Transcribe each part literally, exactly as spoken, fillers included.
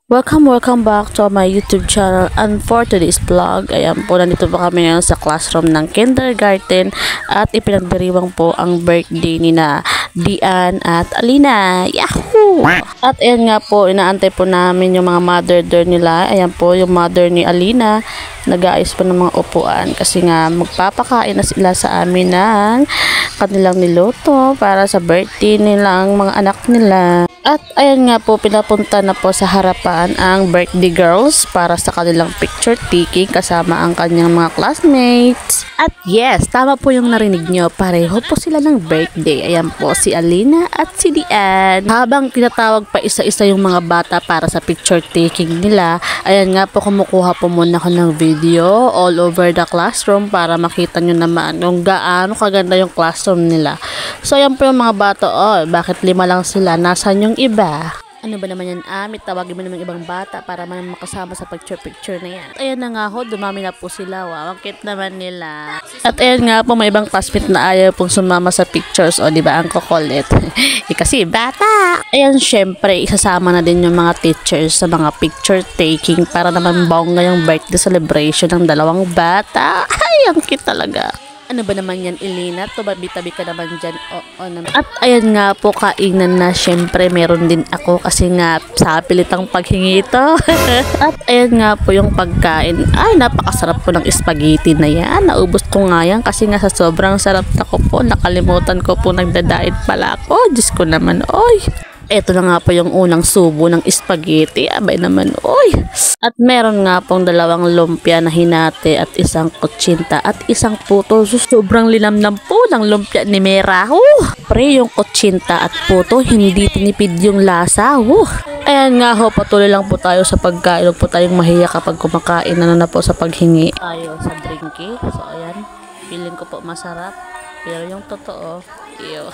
Welcome, welcome back to my YouTube channel, and for today's vlog, ayan po, nandito po kami ngayon sa classroom ng kindergarten at ipinagdiriwang po ang birthday ni na Dian at Alina. Yahoo! At ayan nga po, inaantay po namin yung mga mother there nila. Ayan po, yung mother ni Alina, nag-aayos po ng mga upuan kasi nga magpapakain na sila sa amin ng kanilang niluto para sa birthday nilang mga anak nila. At ayan nga po, pinapunta na po sa harapan ang birthday girls para sa kanilang picture taking kasama ang kanyang mga classmates. At yes, tama po yung narinig nyo, pareho po sila ng birthday. Ayan po, si Alina at si Dian. Habang tinatawag pa isa-isa yung mga bata para sa picture taking nila, ayan nga po, kumukuha po muna ako ng video all over the classroom para makita nyo naman kung gaano kaganda yung classroom nila. So ayan po yung mga bata, oh, bakit lima lang sila? Nasaan yung iba? Ano ba naman yan, Amit? Tawagin mo naman ibang bata para man makasama sa picture-picture na yan. At ayan na nga ho, dumami na po sila. Wow, ang cute naman nila. At ayan nga po, may ibang classmate na ayaw pong sumama sa pictures. O, di ba, ang kukulit. eh, kasi bata. Ayan, syempre, isasama na din yung mga teachers sa mga picture taking para naman bongga yung birthday celebration ng dalawang bata. Ay, ang cute talaga. Ano ba naman yan, Elena? Tumabi-tabi ka naman dyan. Oo naman. At ayan nga po, kainan na. Syempre, meron din ako kasi nga sa pilitang paghingi ito. At ayan nga po yung pagkain. Ay, napakasarap po ng spaghetti na yan. Naubos ko nga yan kasi nga sa sobrang sarap na ko po. Nakalimutan ko po, nagdadait pala ako. Diyos ko naman, oy. Ito na nga po yung unang subo ng spaghetti. Abay naman, oy. At meron nga pong dalawang lumpia na hinati at isang kutsinta at isang puto. Sobrang linamnam po ng lumpia ni Mera. Uh, pre, yung kutsinta at puto, hindi tinipid yung lasa. Uh. Ayan nga ho, patuloy lang po tayo sa pagkain. Huwag po tayong mahiya kapag kumakain. Ano na po sa paghingi. Tayo sa drinky. So, ayan. Feeling ko po masarap. Pero yung totoo, iyo.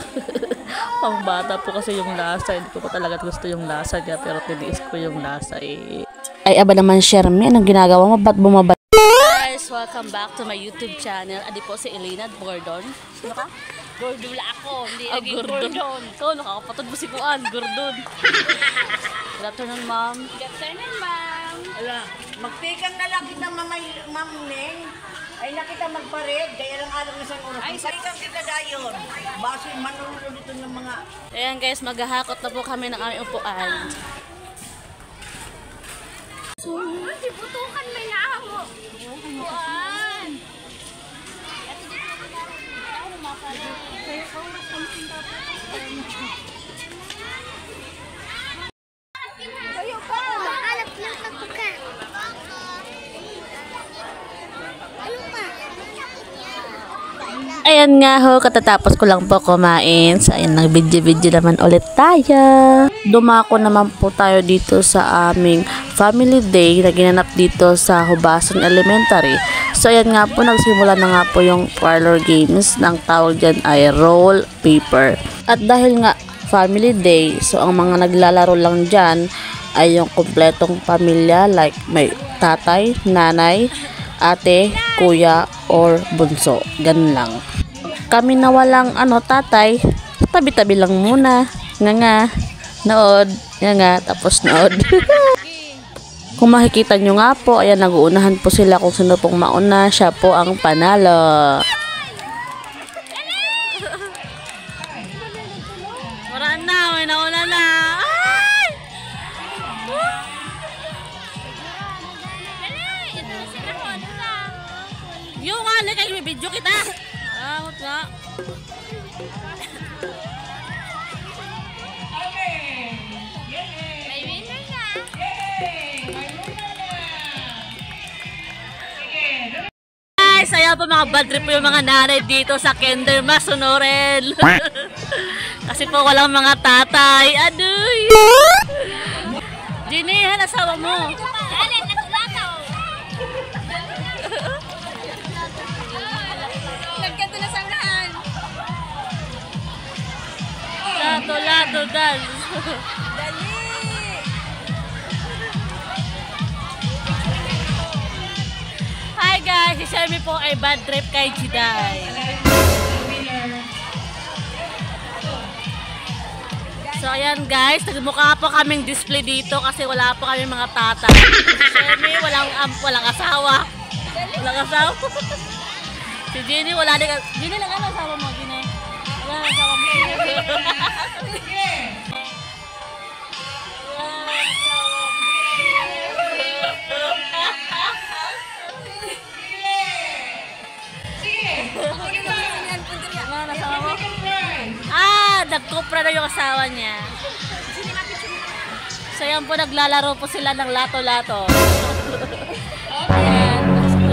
Pang bata po kasi yung lasa. Hindi ko po talaga gusto yung lasa niya. Pero tiniis ko yung lasa eh. Ay, aba naman, Shermy. Anong ginagawa mo? Ba't bumaba? Guys, welcome back to my YouTube channel. Adi po si Elena Gordon. Sino ka? Gordula ako. Hindi Ah, naging Gordon. Gordon. So, nakakapatod mo si Kuan. Gordon. Good afternoon, ma'am. Good afternoon, ma'am. Ala, magtikan na lang kita mamay, ma'am Neng. Ay nakita magpared, kaya lang alam na sa oras. Ay, sarikan kita dayon. Base manunod dito ng mga... Ayan guys, maghahakot na po kami ng aming upuan. So, dibutukan may naamo. Buwan. Kayo pa. Hanap lang ako ka. Ayan nga ho, katatapos ko lang po kumain. So, ayan, nag-video-video naman ulit tayo. Dumako naman po tayo dito sa aming family day na ginanap dito sa Hubasan Elementary. So, ayan nga po, nagsimula na nga po yung parlor games ng tawag dyan ay roll paper. At dahil nga family day, so ang mga naglalaro lang dyan ay yung kompletong pamilya like may tatay, nanay, ate, kuya, or bunso. Ganun lang. Kami na walang ano, tatay, tabi-tabi lang muna. Nga nga, nood. Nga nga, tapos nood. Kung makikita nyo nga po, ayan, nag-uunahan po sila kung sino pong mauna. Siya po ang panalo. Wala na, may nauna na. Ay! Yung nga, kayo may video kita. Ah, what nga? May winner na. Guys, saya po mga bad trip po yung mga nanay dito sa Kinder Masonorel. Kasi po walang mga tatay. Aduy! Ginny, han, asawa mo. Alin, natulakaw. Nagkatulasanghan. Lato, lato, dance. Dali. Hi guys, si Shermy po ay bad trip kay Jiday. So ayan guys, nagmukha po kaming display dito kasi wala po kami mga tatay. Si Shemi, walang, um, walang asawa. Walang asawa. Si Jenny, wala din. Jenny, lang ano asawa mo, Jenny? Wala ang asawa mo. Ah, nagkupra na yung asawa niya. So yan po, naglalaro po sila ng lato-lato. Ayan.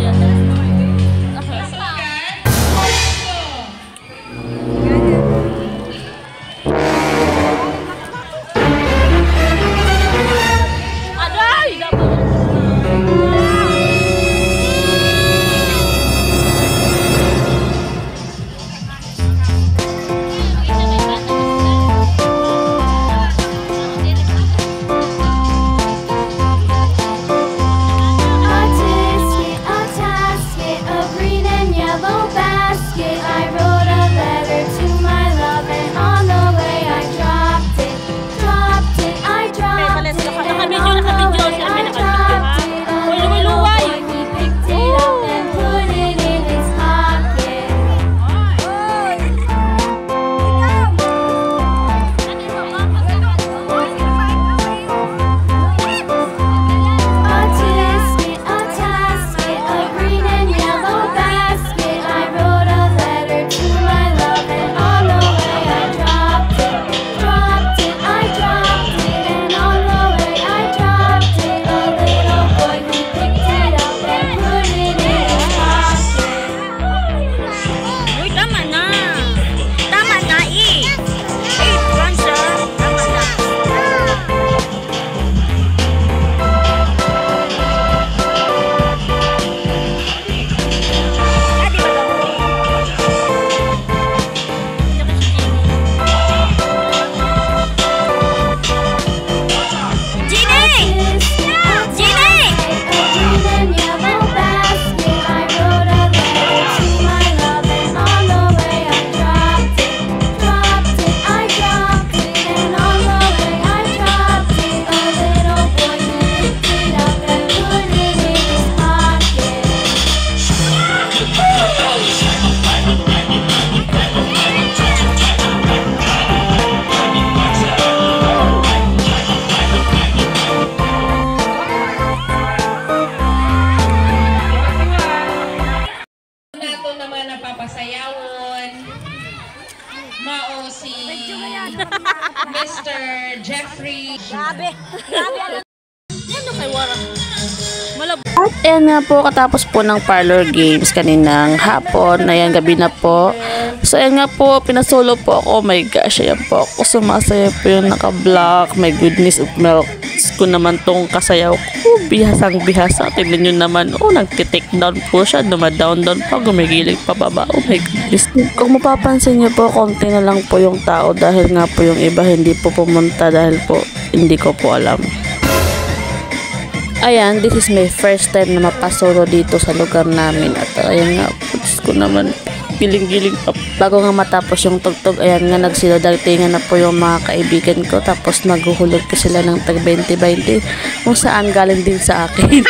Aday! Mao si Mister Jeffrey. Grabe. Grabe. Ano kay Wara? Malab. At ayan nga po, katapos po ng parlor games kaninang hapon, ayan gabi na po. So ayan nga po, pinasolo po ako. Oh my gosh, ayan po ako. Sumasaya po yung naka-block. My goodness of milk. Ko naman tong kasayaw ko. Bihasang bihasa. Tignan nyo naman. Oh, nagtitake down po siya. Dumadown down pa. Gumigilig pa baba. Oh my goodness. Kung mapapansin nyo po, konti na lang po yung tao dahil nga po yung iba hindi po pumunta dahil po hindi ko po alam. Ayan, this is my first time na mapasolo dito sa lugar namin. At ayan nga, puts ko naman, giling-giling pa. Bago nga matapos yung tugtog, ayan nga, nagsilodagtingan na po yung mga kaibigan ko. Tapos maghuhulog ko sila ng tag twenty twenty kung saan galing din sa akin.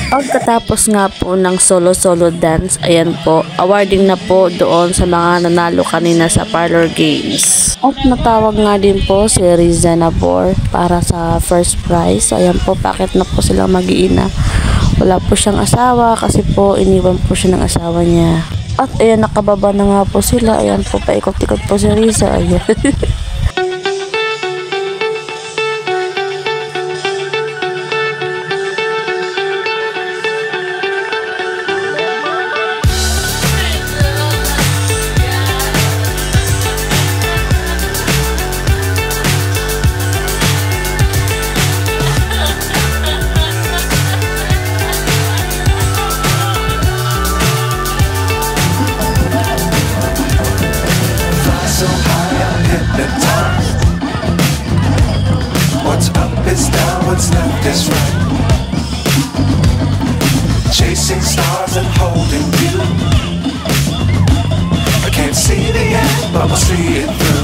Pagkatapos nga po ng solo-solo dance, ayan po, awarding na po doon sa mga nanalo kanina sa parlor games. At natawag nga din po si Riza Nabor para sa first prize. Ayan po, bakit na po silang mag-iina. Wala po siyang asawa kasi po iniwan po siya ng asawa niya. At ayan, nakababa na nga po sila. Ayan po, paikot-ikot po si Riza. Ayan. So high, I'm hypnotized. What's up is down, what's left is right. Chasing stars and holding you. I can't see the end, but we'll see it through.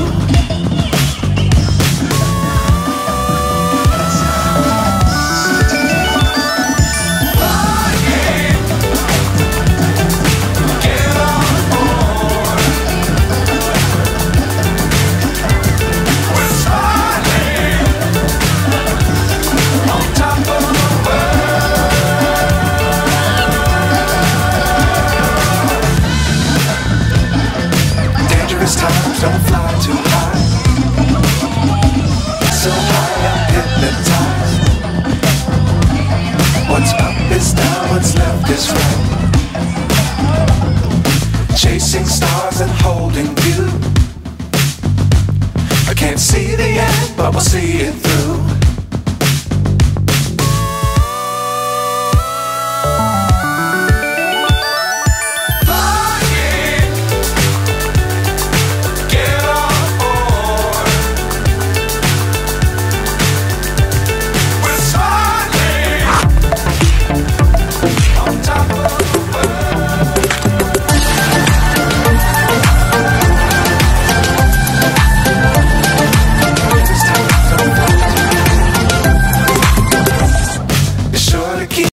Times don't fly too high. So high, I'm hypnotized. What's up is down, what's left is right. Chasing stars and holding you. I can't see the end, but we'll see it through.